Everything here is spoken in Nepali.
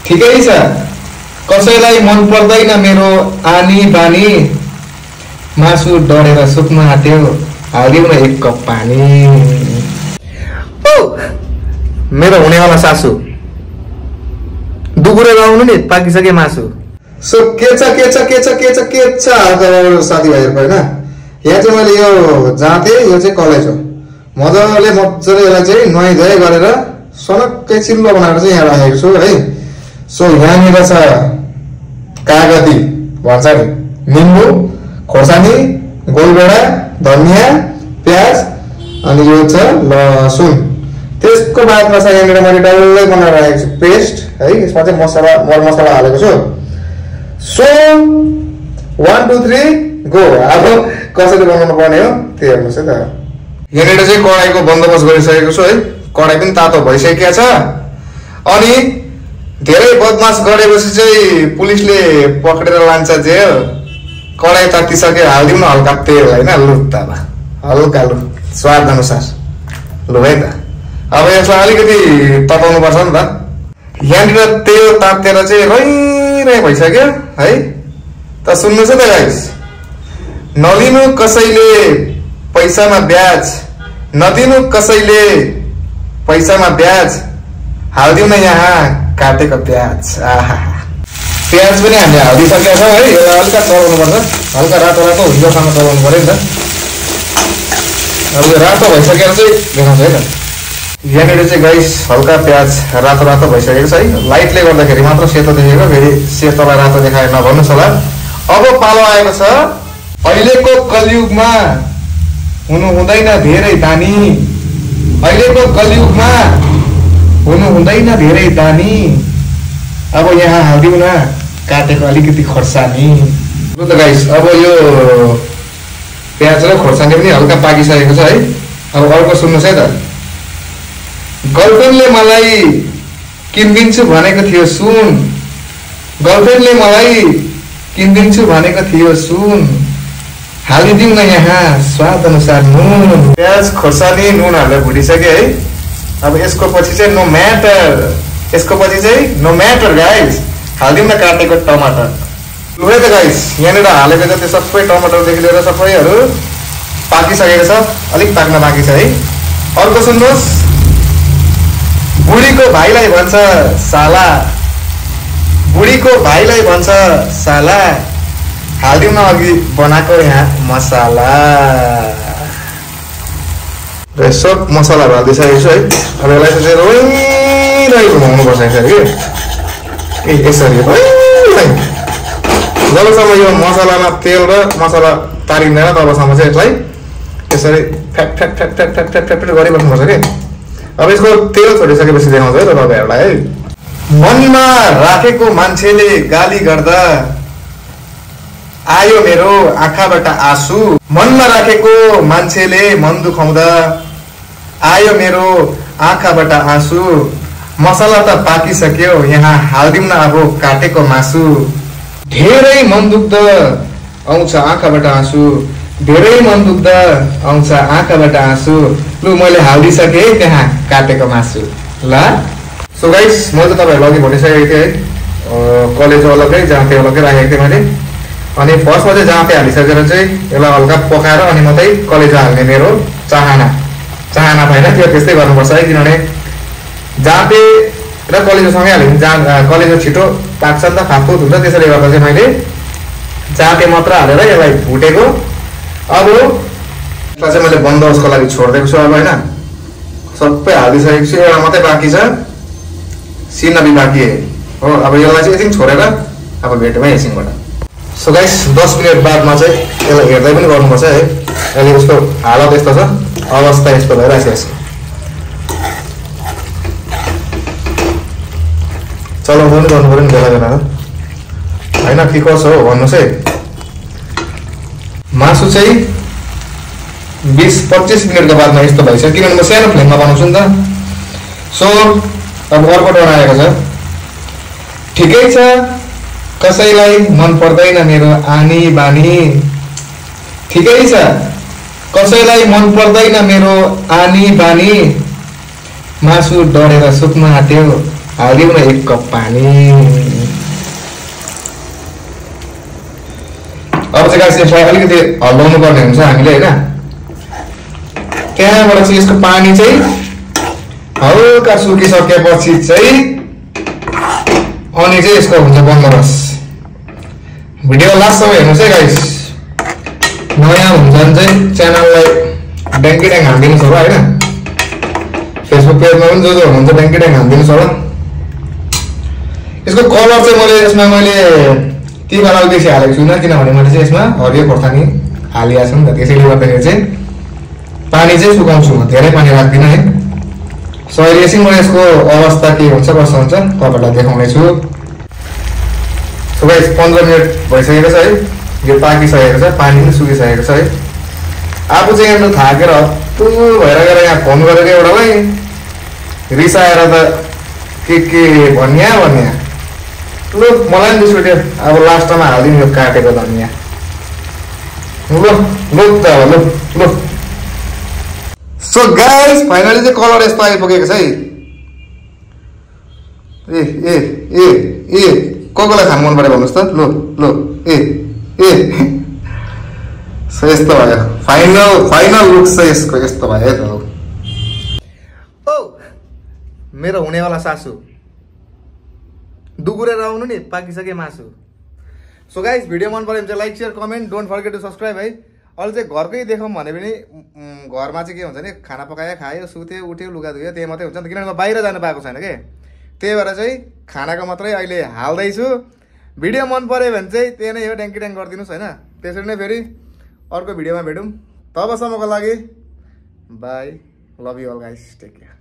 ठिकै छ, कसैलाई मन पर्दैन मेरो आनी बानी, मासु डढेर सुक्न आँट्यो, हालिदिउँ न एक कप पानी। ओ मेरो हुनेवाला सासू, दुगुरे लगाउनु नि, पाकिसके मासु। सो के छ साथीभाइहरूको होइन, यहाँ चाहिँ मैले यो जाँथे, यो चाहिँ कलेज हो। मजाले यसलाई चाहिँ नुहाइधुवाइ गरेर सनक्कै चिल्लो बनाएर चाहिँ यहाँ राखेको छु है। सो यहाँनिर छ कागती भन्छ नि, निम्बु, खोर्सानी, गोलभेडा, धनियाँ, प्याज, अनि यो छ लसुन। त्यसको बादमा चाहिँ यहाँनिर मैले डल्लै बनाएर राखेको छु पेस्ट है। यसमा चाहिँ मसला, मरमसला हालेको छु। So 1 2 3 go. अब कसरी बनाउनु पर्ने हो त्यो हेर्नुहोस् है त। यहाँनिर चाहिँ कराईको बन्दोबस्त गरिसकेको छु है। कराई पनि तातो भइसकेको छ। अनि धेरै बदमास गरेपछि चाहिँ पुलिसले पक्रेर लान्छ जेल। कराई तातिसक्यो, हालिदिउँ न हल्का तेल होइन, लुत्तामा हल्का लु स्वाद अनुसार लु है त। अब यसलाई अलिकति तताउनु पर्छ नि त। यहाँनिर तेल तातेर चाहिँ रै भइसक्यो है त। सुन्नुहोस् है त गाइस, नलिनु कसैले पैसामा ब्याज, नदिनु कसैले पैसामा ब्याज, हालिदिउँ न यहाँ काटेको प्याज। आहा, प्याज पनि हामीले हालिदिइसकेका छौँ है। यसलाई हल्का चलाउनु पर्छ, हल्का रातो रातो हुँदोसम्म चलाउनु पर्यो नि त। अब यो रातो भइसकेर चाहिँ देखाउँछ है त। यहाँनिर चाहिँ गाइस हल्का प्याज रातो रातो भइसकेको छ है। लाइटले गर्दाखेरि मात्र सेतो देखेको, फेरि सेतोलाई रातो देखाए नभन्नुहोस् होला। अब पालो आएको छ, अहिलेको कलियुगमा हुनु हुँदैन धेरै दानी, अहिलेको कलियुगमा हुनु हुँदैन धेरै दानी, अब यहाँ हालिदिउँ न काटेको अलिकति खोर्सानी। ल त गाइस, अब यो प्याज र खोर्सानी पनि हल्का पाकिसकेको छ है। अब अर्को सुन्नुहोस् है त। गर्लफ्रेन्डले मलाई किनिदिन्छु भनेको थियो सुन, गर्लफ्रेन्डले मलाई किनिदिन्छु भनेको थियो सुन, हालिदिउँ न यहाँ स्वाद अनुसार नुन। प्याज खोर्सानी नुन हालेर भुटिसक्यो है। अब यसको पछि चाहिँ नो म्याटर, यसको पछि चाहिँ नो म्याटर गाइस, हालिदिउँ न काटेको टमाटर। लु है त गाइस, यहाँनिर हालेको जति सबै टमाटरदेखि लिएर सबैहरू पाकिसकेको छ, अलिक पाक्न बाँकी छ है। अर्को सुन्नुहोस्, बुढीको भाइलाई भन्छ साला, बुढीको भाइलाई भन्छ साला, हालिदिउँ न अघि बनाएको यहाँ मसाला। र सब मसलाहरू हालिदिइसकेको छु है। अब यसलाई चाहिँ रोइ घुमाउनुपर्छ यसरी कि यसरी जबसम्म यो मसलामा तेल र मसला तारिँदैन तबसम्म चाहिँ यसलाई यसरी फ्याट फ्याट फ्याट फ्याट फ्याट फ्याट फ्याट गरिबस्नुपर्छ कि। अब यसको तेल छोडिसकेपछि देखाउँछ है त तपाईँहरूलाई है। मनमा राखेको मान्छेले गाली गर्दा आयो मेरो आँखाबाट आँसु, मनमा राखेको मान्छेले मन दुखाउँदा आयो मेरो आँखाबाट आँसु, मसला त पाकिसक्यो यहाँ हालिदिउँ न अब काटेको मासु। धेरै मन दुख्दा आउँछ आँखाबाट आँसु, धेरै मन दुख्दा आउँछ आँखाबाट आँसु, लु मैले हालिदिइसकेँ त्यहाँ काटेको मासु ल। सो गाइस, मैले त तपाईँहरूलाई अघि भनिसकेको थिएँ है, कलेज अलग्गै जाँते अलग्गै राखेको थिएँ मैले। अनि फर्स्टमा चाहिँ जाँते हालिसकेर चाहिँ यसलाई हल्का पकाएर अनि मात्रै कलेजो हाल्ने मेरो चाहना भएन। त्यो त्यस्तै गर्नुपर्छ है, किनभने जाँते र कलेजोसँगै हाल्यो भने कलेजो छिटो पाक्छ नि त, फातफुत हुन्छ। त्यसैले गर्दा चाहिँ मैले जाँते मात्र हालेर यसलाई भुटेको। अब यसलाई चाहिँ मैले बन्दोबस्तको लागि छोडिदिएको छु अब होइन, सबै हालिदिइसकेको छु। एउटा मात्रै बाँकी छ, सिनबी बाँकी हो। अब यसलाई चाहिँ एकछिन छोडेर अब भेटौँ है एकछिनबाट। सो गाइस, 10 मिनट बादमा चाहिँ यसलाई हेर्दै पनि गर्नुपर्छ है। अहिले यसको हालत यस्तो छ, अवस्था यस्तो भइरहेको छ। चलाउँदा पनि गर्नु पऱ्यो नि बेला बेला होइन, के कसो हो भन्नुहोस् है। मासु चाहिँ 20-25 मिनटको बादमा यस्तो भइसक्यो, किनभने म सानो फ्लेममा बनाउँछु नि त। सो अब अर्को टर्न आएको छ। ठिकै छ, कसैलाई मन पर्दैन मेरो आनी बानी, ठिकै छ, कसैलाई मन पर्दैन मेरो आनी बानी, मासु डढेर सुक्न आँट्यो, हालिदिउँ न 1 कप पानी। अब चाहिँ गाइस यसलाई अलिकति हल्लाउनु पर्ने हुन्छ हामीले हैन। त्यहाँबाट चाहिँ यसको पानी चाहिँ हल्का सुकिसकेपछि चाहिँ अनि चाहिँ यसको हुन्छ बन्दोबस्त। भिडियो लास्टसम्म हेर्नुस् है गाइस। नयाँ हुन्छन् चाहिँ च्यानललाई ड्याङ्की ड्याङ हान्दिनुहोस् होला हैन। फेसबुक पेजमा पनि जो हुनुहुन्छ ड्याङ्की ड्याङ हान्दिनुहोस् होला। यसको कलर चाहिँ यसमा मैले तिबारल बेसी हालेको छुइनँ किनभने मैले चाहिँ यसमा हरियो खोर्सानी हालिएको छु नि त। त्यसैले गर्दाखेरि चाहिँ पानी चाहिँ सुकाउँछु म, धेरै पानी राख्दिनँ है। सो अहिले एकछिन म यसको अवस्था के हुन्छ कसो हुन्छ तपाईँलाई देखाउने छु। सो गाइस 15 मिनट भइसकेको छ है। यो पाकिसकेको छ, पानी पनि सुकिसकेको छ है। आफू चाहिँ यहाँ थाकेर हत्तु भएर गएर यहाँ फोन गरेर एउटालाई रिसाएर त के भन्या लु मलाई पनि रिस उठ्यो। अब लास्टमा हालिदिनु यो काटेको धनियाँ। लु त अब लु। सो गाइस फाइनली चाहिँ कलर यस्तो आइपुगेको छ है। ए कोलाई खानु मन पऱ्यो भन्नुहोस् त। लु ए सो यस्तो भयो। फाइनल लुक चाहिँ यसको यस्तो भयो है त। ओ मेरो हुनेवाला सासू दुगुरेर आउनु नि, पाकिसके मासु। सो गाइस भिडियो मन पऱ्यो भने चाहिँ like share comment don't forget to subscribe है। अहिले चाहिँ घरकै देखाउँ भने पनि घरमा चाहिँ के हुन्छ नि, खाना पकायो खायो सुत्यो उठ्यो लुगा धुयो त्यही मात्रै हुन्छ नि त। किनभने म बाहिर जानु पाएको छैन के, त्यही भएर चाहिँ खानाको मात्रै अहिले हाल्दैछु। भिडियो मन पऱ्यो भने चाहिँ त्यही नै हो, ड्याङ्की ड्याङ गरिदिनुहोस् होइन। त्यसरी नै फेरि अर्को भिडियोमा भेटौँ। तबसम्मको लागि bye, love you all guys, take care.